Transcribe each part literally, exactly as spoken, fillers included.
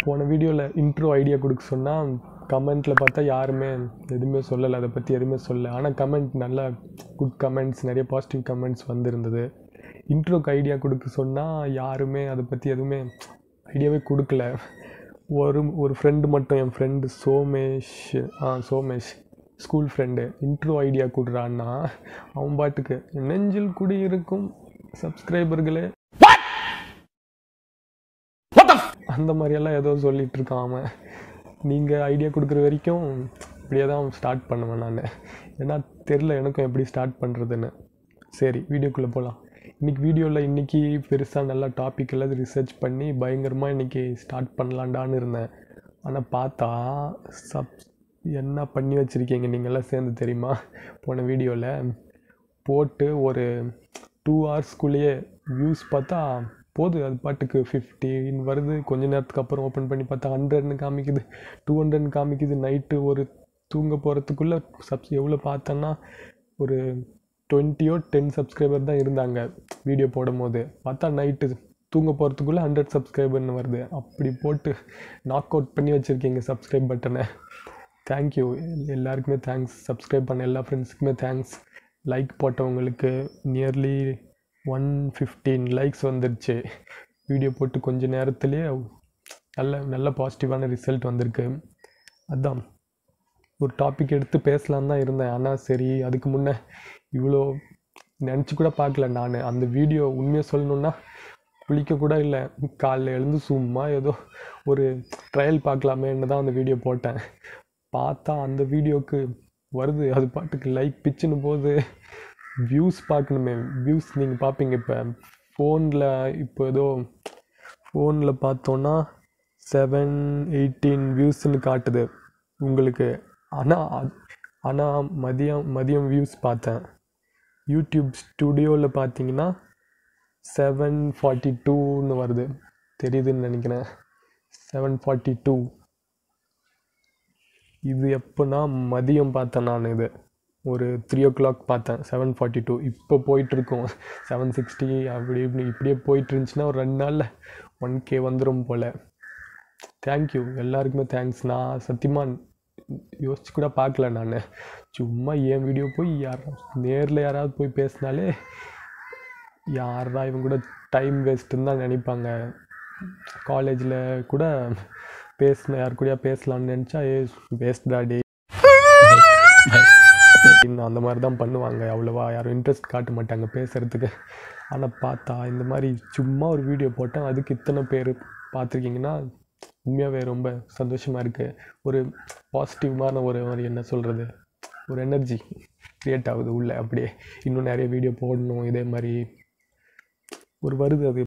போன வீடியோவில் intro idea கொடுக்க சொன்னால் கமெண்ட்டில் பார்த்தா யாருமே எதுவுமே சொல்லலை, அதை பற்றி எதுவுமே சொல்லலை. ஆனால் கமெண்ட் நல்லா குட் கமெண்ட்ஸ், நிறைய பாசிட்டிவ் கமெண்ட்ஸ் வந்துருந்தது. இன்ட்ரோக்கு ஐடியா கொடுக்க சொன்னால் யாருமே அதை பற்றி எதுவுமே ஐடியாவே கொடுக்கல. ஒரு ஒரு ஃப்ரெண்டு மட்டும், என் ஃப்ரெண்டு சோமேஷ் ஆ Somesh school friend intro idea கொடுறான்னா அவன் பாட்டுக்கு நெஞ்சில் குடி இருக்கும் சப்ஸ்கிரைபர்களே அந்த மாதிரியெல்லாம் ஏதோ சொல்லிகிட்டு இருக்கான் அவன். நீங்கள் ஐடியா கொடுக்குற வரைக்கும் இப்படியே தான் ஸ்டார்ட் பண்ணுவேன் நான். ஏன்னா தெரில எனக்கும் எப்படி ஸ்டார்ட் பண்ணுறதுன்னு. சரி, வீடியோக்குள்ளே போகலாம். இன்றைக்கி வீடியோவில் இன்றைக்கி பெருசாக நல்லா டாபிக் எல்லாம் ரிசர்ச் பண்ணி பயங்கரமாக இன்றைக்கி ஸ்டார்ட் பண்ணலான்டான்னு இருந்தேன். ஆனால் பார்த்தா சப் என்ன பண்ணி வச்சுருக்கீங்க நீங்கள்லாம் சேர்ந்து தெரியுமா? போன வீடியோவில் போட்டு ஒரு டூ ஹவர்ஸ்க்குள்ளேயே வியூஸ் பார்த்தா போது அது பாட்டுக்கு ஃபிஃப்டின் வருது. கொஞ்ச நேரத்துக்கு அப்புறம் ஓப்பன் பண்ணி பார்த்தா ஹண்ட்ரட்னு காமிக்குது, டூ ஹண்ட்ரட்னு காமிக்குது. நைட்டு ஒரு தூங்க போகிறதுக்குள்ளே சப்ஸ் எவ்வளோ பார்த்தோன்னா ஒரு டுவெண்ட்டியோ டென் சப்ஸ்கிரைபர் தான் இருந்தாங்க வீடியோ போடும் போது. பார்த்தா நைட்டு தூங்க போகிறதுக்குள்ளே ஹண்ட்ரட் சப்ஸ்கிரைபர்னு வருது. அப்படி போட்டு நாக் அவுட் பண்ணி வச்சுருக்கீங்க சப்ஸ்கிரைப் பட்டனை. தேங்க்யூ எல்லாருக்குமே தேங்க்ஸ். சப்ஸ்கிரைப் பண்ண எல்லா ஃப்ரெண்ட்ஸுக்குமே தேங்க்ஸ். லைக் போட்டவங்களுக்கு நியர்லி ஒன் ஃபிஃப்டீன் லைக்ஸ் வந்துடுச்சு. வீடியோ போட்டு கொஞ்சம் நேரத்துலேயே நல்ல நல்ல பாசிட்டிவான ரிசல்ட் வந்திருக்கு. அதுதான் ஒரு டாபிக் எடுத்து பேசலான்னு தான் இருந்தேன். ஆனால் சரி, அதுக்கு முன்னே இவ்வளோ நினச்சி கூட பார்க்கல நான். அந்த வீடியோ உண்மையாக சொல்லணுன்னா குளிக்க கூட இல்லை, காலைல எழுந்து சும்மா ஏதோ ஒரு ட்ரையல் பார்க்கலாமேன்னு தான் அந்த வீடியோ போட்டேன். பார்த்தா அந்த வீடியோவுக்கு வருது அது பாட்டுக்கு லைக் பிச்சுன்னு போகுது. வியூஸ் பார்க்கணுமே, வியூஸ் நீங்கள் பார்ப்பீங்க. இப்போ ஃபோனில் இப்போ ஏதோ ஃபோனில் பார்த்தோன்னா செவன் எயிட்டீன் வியூஸ்ன்னு காட்டுது உங்களுக்கு. ஆனால் ஆனால் மதியம் மதியம் வியூஸ் பார்த்தேன். யூடியூப் ஸ்டுடியோவில் பார்த்தீங்கன்னா செவன் ஃபார்ட்டி டூன்னு வருது, தெரியுதுன்னு நினைக்கிறேன். செவன் ஃபார்ட்டி டூ இது எப்போனா மதியம் பார்த்தேன் நான். இது ஒரு த்ரீ ஓ கிளாக் பார்த்தேன், செவன் ஃபார்ட்டி டூ. இப்போ போயிட்டுருக்கோம் செவன் சிக்ஸ்டி அப்படி இப்படி இப்படியே போயிட்டு இருந்துச்சுன்னா ஒரு ரெண்டு நாளில் ஒன் கே வந்துடும் போல். தேங்க்யூ எல்லாருக்குமே தேங்க்ஸ். நான் சத்தியமாக யோசிச்சு கூட பார்க்கல நான். சும்மா என் வீடியோ போய் யார் நேரில் யாராவது போய் பேசினாலே யாரா இவங்க கூட டைம் வேஸ்ட்டுன்னு தான் நினைப்பாங்க. காலேஜில் கூட பேசின யார் கூடயா பேசலான்னு நினச்சா ஏ வேஸ்ட் டாடி அந்த மாதிரி தான் பண்ணுவாங்க. அவ்வளோவா யாரும் இன்ட்ரெஸ்ட் காட்ட மாட்டாங்க பேசுகிறதுக்கு. ஆனால் பார்த்தா இந்த மாதிரி சும்மா ஒரு வீடியோ போட்டேன், அதுக்கு இத்தனை பேர் பார்த்துருக்கீங்கன்னா உண்மையாகவே ரொம்ப சந்தோஷமாக இருக்குது. ஒரு பாசிட்டிவான ஒரு மாதிரி என்ன சொல்கிறது, ஒரு எனர்ஜி க்ரியேட் ஆகுது உள்ளே. அப்படியே இன்னும் நிறைய வீடியோ போடணும் இதே மாதிரி ஒரு வருது. அது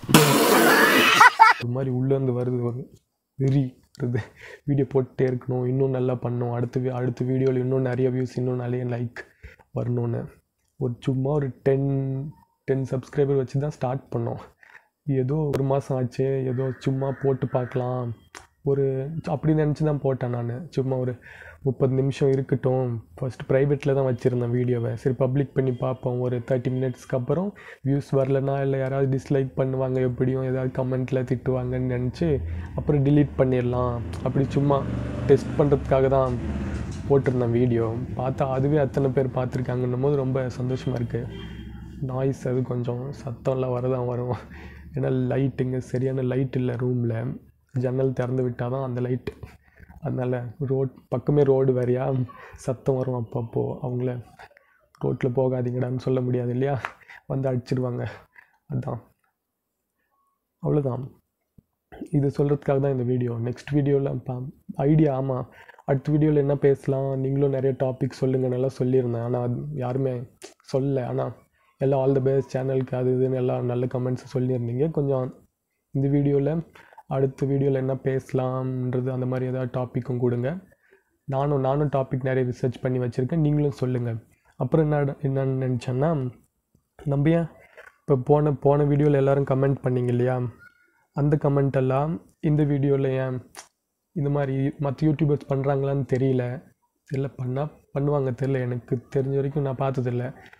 ஒரு மாதிரி உள்ளேருந்து வருது, ஒரு வெறி வருது. வீடியோ போட்டுகிட்டே இருக்கணும், இன்னும் நல்லா பண்ணணும், அடுத்த அடுத்த வீடியோவில் இன்னும் நிறைய வியூஸ், இன்னும் நிறைய லைக் வரணும்னு. ஒரு சும்மா ஒரு டென் டென் சப்ஸ்கிரைபர் வச்சு தான் ஸ்டார்ட் பண்ணோம். ஏதோ ஒரு மாதம் ஆச்சு, ஏதோ சும்மா போட்டு பார்க்கலாம் ஒரு அப்படி நினச்சி தான் போட்டேன் நான். சும்மா ஒரு முப்பது நிமிஷம் இருக்கட்டும், ஃபஸ்ட் ப்ரைவேட்டில் தான் வச்சுருந்தேன் வீடியோவை. சரி பப்ளிக் பண்ணி பார்ப்போம். ஒரு தேர்ட்டி மினிட்ஸ்க்கு அப்புறம் வியூஸ் வரலன்னா இல்லை யாராவது டிஸ்லைக் பண்ணுவாங்க, எப்படியும் ஏதாவது கமெண்ட்டில் திட்டுவாங்கன்னு நினச்சி அப்புறம் டிலீட் பண்ணிடலாம். அப்படி சும்மா டெஸ்ட் பண்ணுறதுக்காக தான் போட்டிருந்தேன் வீடியோ. பார்த்தா அதுவே அத்தனை பேர் பார்த்துருக்காங்கன்னும் போது ரொம்ப சந்தோஷமாக இருக்குது. நாய்ஸ் அது கொஞ்சம் சத்தம்லாம் வரதான் வரும். ஏன்னா லைட்டுங்க சரியான லைட் இல்லை ரூமில், ஜன்னல் திறந்து விட்டால் தான் அந்த லைட்டு. அதனால் ரோட் பக்கமே ரோடு வேறையா, சத்தம் வரும் அப்பப்போ. அவங்கள ரோட்டில் போகாதீங்கடான்னு சொல்ல முடியாது இல்லையா, வந்து அடிச்சிடுவாங்க. அதுதான், அவ்வளோதான். இது சொல்கிறதுக்காக தான் இந்த வீடியோ. நெக்ஸ்ட் வீடியோவில் பா ஐடியா ஆமாம் அடுத்த வீடியோவில் என்ன பேசலாம், நீங்களும் நிறைய டாபிக் சொல்லுங்கள் நல்லா சொல்லியிருந்தேன். ஆனால் அது யாருமே சொல்லலை. ஆனால் எல்லாம் ஆல் த பெஸ்ட் சேனலுக்கு அது இதுன்னு எல்லாம் நல்ல கமெண்ட்ஸ் சொல்லியிருந்தீங்க. கொஞ்சம் இந்த வீடியோவில் அடுத்த வீடியோவில் என்ன பேசலாம்ன்றது அந்த மாதிரி ஏதாவது டாப்பிக்கும் கொடுங்க. நானும் நானும் டாபிக் நிறைய ரிசர்ச் பண்ணி வச்சுருக்கேன், நீங்களும் சொல்லுங்கள். அப்புறம் என்ன என்னன்னு நினச்சேன்னா, நம்ம ஏன் இப்போ போன போன வீடியோவில் எல்லோரும் கமெண்ட் பண்ணிங்க இல்லையா, அந்த கமெண்ட் எல்லாம் இந்த வீடியோவில் ஏன் இந்த மாதிரி மற்ற யூடியூபர்ஸ் பண்ணுறாங்களான்னு தெரியல. இல்லை பண்ணால் பண்ணுவாங்க, தெரில, எனக்கு தெரிஞ்ச வரைக்கும் நான் பார்த்ததில்ல.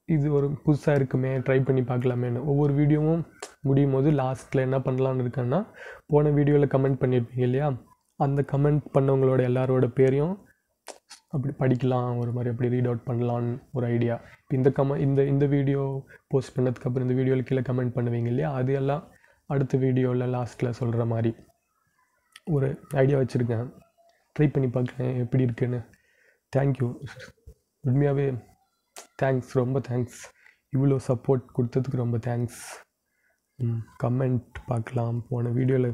இது ஒரு புதுசாக இருக்குமே ட்ரை பண்ணி பார்க்கலாமேன்னு ஒவ்வொரு வீடியோவும் முடியும் போது லாஸ்ட்டில் என்ன பண்ணலான்னு இருக்கேன்னா போன வீடியோவில் கமெண்ட் பண்ணியிருப்பீங்க இல்லையா அந்த கமெண்ட் பண்ணவங்களோட எல்லாரோட பேரையும் அப்படி படிக்கலாம் ஒரு மாதிரி அப்படி ரீட் அவுட் பண்ணலான்னு ஒரு ஐடியா. இந்த கம இந்த இந்த வீடியோ போஸ்ட் பண்ணதுக்கப்புறம் இந்த வீடியோவில் கீழே கமெண்ட் பண்ணுவீங்க இல்லையா அது எல்லாம் அடுத்த வீடியோவில் லாஸ்ட்டில் சொல்கிற மாதிரி ஒரு ஐடியா வச்சுருக்கேன். ட்ரை பண்ணி பார்க்குறேன் எப்படி இருக்குன்னு. தேங்க்யூ, உண்மையாகவே தேங்க்ஸ், ரொம்ப தேங்க்ஸ். இவ்வளோ சப்போர்ட் கொடுத்ததுக்கு ரொம்ப தேங்க்ஸ். கமெண்ட் பார்க்கலாம். போன வீடியோவில்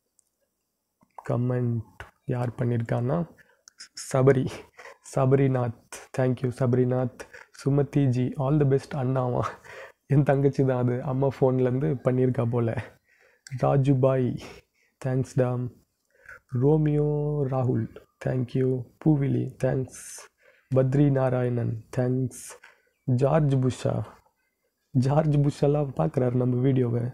கமெண்ட் யார் பண்ணியிருக்கான்னா Sabari Sabarinath. Thank you Sabarinath. Sumathi ji all the best. அண்ணாவா என் தங்கச்சி தான் அது, அம்மா ஃபோன்லேருந்து பண்ணியிருக்கா போல். ராஜுபாய் தேங்க்ஸ் டாம். ரோமியோ ராகுல் thank you. Poovili thanks. Badri Narayanan thanks. George புஷா ஜார்ஜ் புஷெல்லாம் பார்க்குறாரு நம்ம வீடியோவை.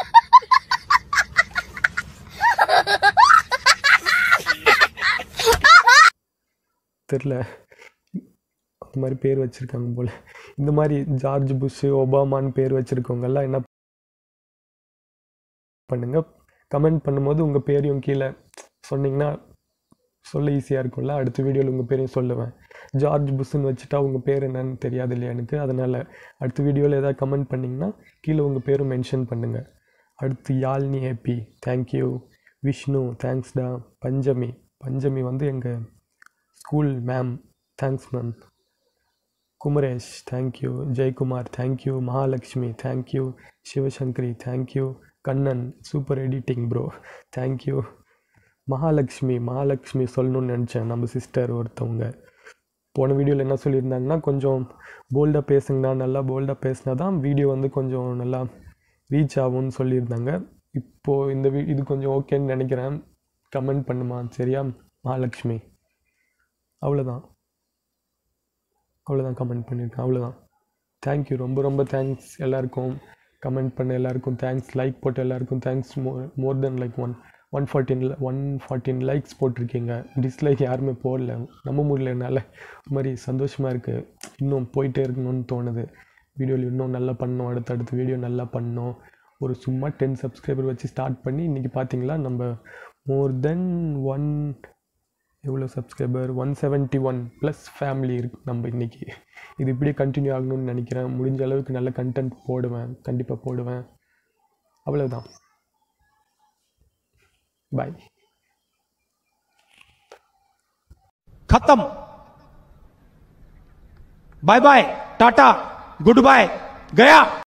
தெரில அந்த மாதிரி பேர் வச்சுருக்காங்க போல். இந்த மாதிரி ஜார்ஜ் புஷ் ஒபாமான்னு பேர் வச்சுருக்கவங்கெல்லாம் என்ன பண்ணுங்க, கமெண்ட் பண்ணும்போது உங்கள் பேரையும் கீழே சொன்னிங்கன்னா சொல்ல ஈஸியாக இருக்கும்ல. அடுத்த வீடியோவில் உங்கள் பேரையும் சொல்லுவேன். ஜார்ஜ் புஷ்ன்னு வச்சுட்டா உங்கள் பேர் என்னன்னு தெரியாது இல்லையா எனக்கு. அதனால் அடுத்த வீடியோவில் எதாவது கமெண்ட் பண்ணிங்கன்னா கீழே உங்கள் பேரும் மென்ஷன் பண்ணுங்கள். அடுத்து யாழ்னி ஹேப்பி தேங்க்யூ. விஷ்ணு தேங்க்ஸ்டா. பஞ்சமி பஞ்சமி வந்து எங்கள் school ma'am, thanks ma'am. Kumaresh thank you. Jayakumar thank you. Mahalakshmi thank you. Sivasankari thank you. Kannan super editing bro thank you. Mahalakshmi Mahalakshmi சொல்லணும்னு நினச்சேன், நம்ம சிஸ்டர் ஒருத்தவங்க. போன வீடியோவில் என்ன சொல்லியிருந்தாங்கன்னா கொஞ்சம் போல்டாக பேசுங்கண்ணா, நல்லா போல்டாக பேசினா தான் வீடியோ வந்து கொஞ்சம் நல்லா ரீச் ஆகும்னு சொல்லியிருந்தாங்க. இப்போது இந்த வீ இது கொஞ்சம் ஓகேன்னு நினைக்கிறேன். கமெண்ட் பண்ணுமா சரியா மகாலட்சுமி? அவ்வளோதான் அவ்வளோதான் கமெண்ட் பண்ணியிருக்கேன், அவ்வளோதான். தேங்க்யூ, ரொம்ப ரொம்ப தேங்க்ஸ் எல்லாருக்கும். கமெண்ட் பண்ண எல்லாருக்கும் தேங்க்ஸ். லைக் போட்ட எல்லாருக்கும் thanks. More more than like one one forty one forty likes போட்டிருக்கீங்க. டிஸ்லைக் யாருமே போடல. நம்ம முடியல என்னால். ஒரு மாதிரி சந்தோஷமாக இருக்குது. இன்னும் போயிட்டே இருக்கணும்னு தோணுது. வீடியோவில் இன்னும் நல்லா பண்ணோம், அடுத்தடுத்த வீடியோ நல்லா பண்ணோம். ஒரு சும்மா டென் சப்ஸ்கிரைபர் வச்சு ஸ்டார்ட் பண்ணி இன்றைக்கி பார்த்தீங்களா நம்ம மோர் தென் ஒன் எவ்வளோ subscriber one seventy one plus family இருக்குது நம்ம இன்றைக்கி. இது இப்படியே கண்டினியூ ஆகணும்னு நினைக்கிறேன். முடிஞ்ச அளவுக்கு நல்ல கண்டென்ட் போடுவேன், கண்டிப்பாக போடுவேன். அவ்வளோதான். बाय. खत्म. Bye bye, tata, goodbye, गया.